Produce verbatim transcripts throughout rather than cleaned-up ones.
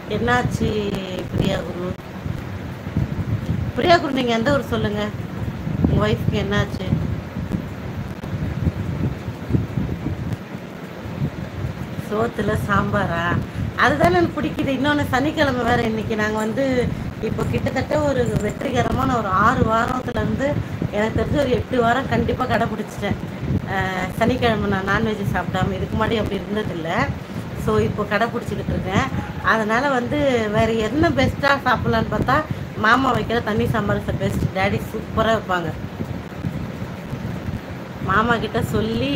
என்னாச்சு பிரியா குரு? பிரியா குரு நீங்கள் எந்த ஊர் சொல்லுங்கள், உங்கள் ஒய்ஃப்க்கு என்னாச்சு? சோத்துல சாம்பாரா? அதுதான் எனக்கு பிடிக்குது. இன்னொன்று சனிக்கிழமை வேறு இன்னைக்கு நாங்கள் வந்து இப்போ கிட்டத்தட்ட ஒரு வெற்றிகரமான ஒரு ஆறு வாரத்துலேருந்து எனக்கு தெரிஞ்சு ஒரு எட்டு வாரம் கண்டிப்பாக கடைப்பிடிச்சிட்டேன். சனிக்கிழமை நான் நான்வெஜ் சாப்பிடாம இதுக்கு முன்னாடி அப்படி இருந்ததில்லை. ஸோ இப்போ கடைப்பிடிச்சிக்கிட்டு இருக்கேன். அதனால் வந்து வேறு என்ன பெஸ்ட்டாக சாப்பிட்லான்னு பார்த்தா மாமா வைக்கிற தண்ணி சாம்பார் பெஸ்ட். டேடி சூப்பராக வைப்பாங்க. மாமா கிட்ட சொல்லி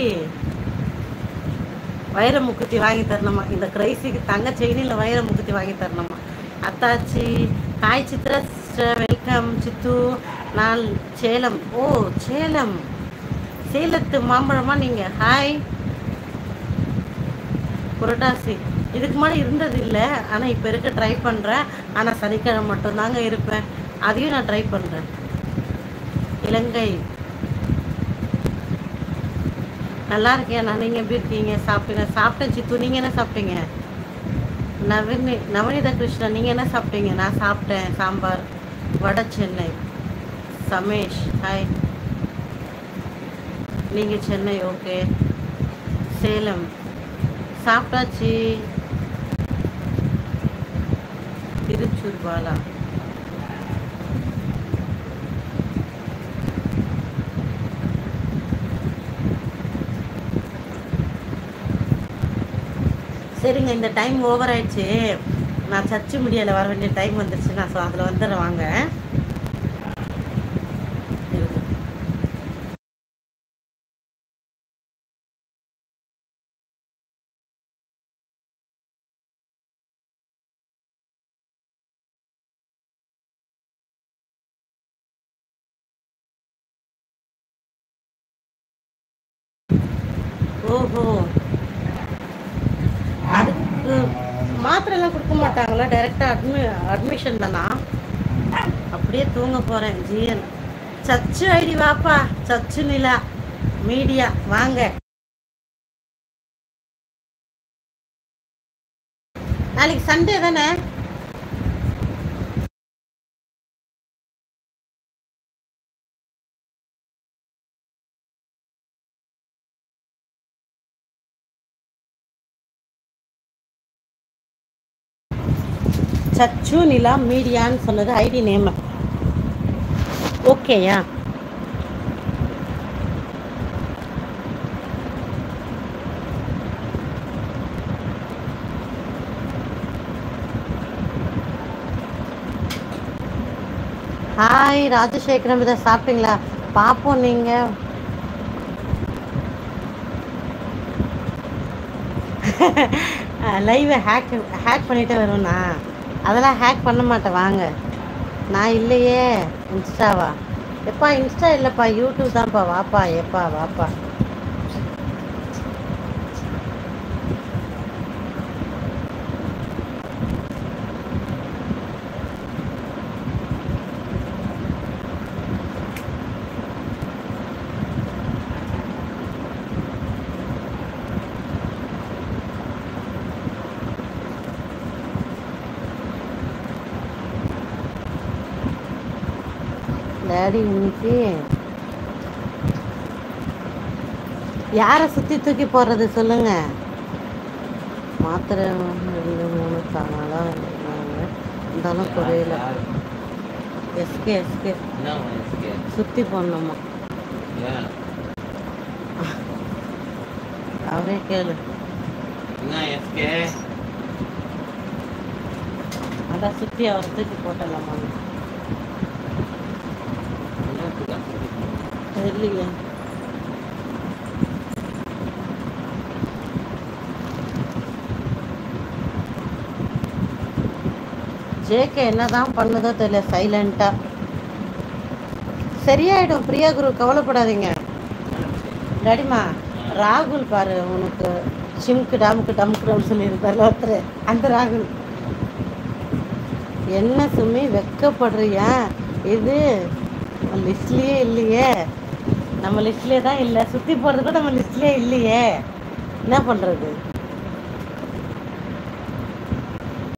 வைர முக்குத்தி வாங்கி தரணுமா, இந்த கிரைசிக்கு தங்க செயினில் வைர முக்குத்தி வாங்கி தரணுமா. அத்தாச்சி hi Chitra sister, welcome Chittu. நான் சேலம். ஓ சேலம், சேலத்து மாம்பழமா நீங்கள்? ஹாய். புரட்டாசி இதுக்கு முன்னாடி இருந்தது இல்லை, ஆனால் இப்போ இருக்க ட்ரை பண்ணுறேன். ஆனால் சனிக்கிழமை மட்டும்தாங்க இருப்பேன், அதையும் நான் ட்ரை பண்ணுறேன். இலங்கை நல்லா இருக்கேன் நான். நீங்கள் எப்படி இருக்கீங்க? சாப்பிட்டீங்க? சாப்பிட்டேன் சித்து. நீங்கள் என்ன சாப்பிட்டீங்க? நவனி நவனிதா கிருஷ்ணன் நீங்கள் என்ன சாப்பிட்டீங்க? நான் சாப்பிட்டேன் சாம்பார் வடை சென்னை. சமேஷ் ஹாய். நீங்கள் சென்னை, ஓகே. சேலம் சாப்பிட்டாச்சு. திருச்சூர் பாலா சரிங்க. இந்த டைம் ஓவர் ஆயிடுச்சு, நான் சர்ச்சு மீடியாவில் வர வேண்டிய டைம் வந்துருச்சு. நான் அதில் வந்துடுறேன் வாங்க. ஓஹோ, அதுக்கு மாத்திரைலாம் கொடுக்க மாட்டாங்களா? டைரெக்டாக அட்மி அட்மிஷன் தானா? அப்படியே தூங்க போகிறேன். ஜிஎன் சச்சு ஐடி வாப்பா. சச்சு நிலா மீடியா வாங்க. நாளைக்கு சண்டே தானே? சச்சு நிலா மீடியான்னு சொன்னது ஐடி நேம், ஓகேயா? ஹாய் ராஜசேகரம், இதை சாப்பிட்டீங்களா? பார்ப்போம். நீங்கள் லைவை ஹேக் ஹேக் பண்ணிகிட்டே வருவேண்ணா? அதெல்லாம் ஹேக் பண்ண மாட்டேன் வாங்க. நான் இல்லையே. இன்ஸ்டாவா? எப்பா இன்ஸ்டா இல்லைப்பா, யூடியூப் தான்ப்பா. வாப்பா எப்பா வாப்பா. டேடி இன்னைக்கு யாரை சுற்றி தூக்கி போடுறது சொல்லுங்க? மாத்திரை ரெண்டு மூணு தானாலாம் இருந்தாலும் குறையில. எஸ்கே எஸ்கே சுற்றி போடணுமா? அவரே கேளு. அதான் சுற்றி அவரை தூக்கி போட்டலாமா? இல்லையா? ஜேகே என்னதான் பண்ணுதோ தெரியல, சைலண்டா. சரியாயிடும் பிரியா குரு, கவலைப்படாதீங்க. டாடிமா ராகுல் பாரு, உனக்கு சிம்க்கு டாமுக்கு டமுக்கு சொல்லியிருப்பார் ஒருத்தர், அந்த ராகுல். என்ன சுமி வெக்கப்படுறியா? இது லிஸ்ட்லேயே இல்லையே. நம்ம லிஸ்ட்லேயே தான் இல்லை, சுற்றி போகிறது கூட நம்ம லிஸ்ட்லேயே இல்லையே. என்ன பண்ணுறது?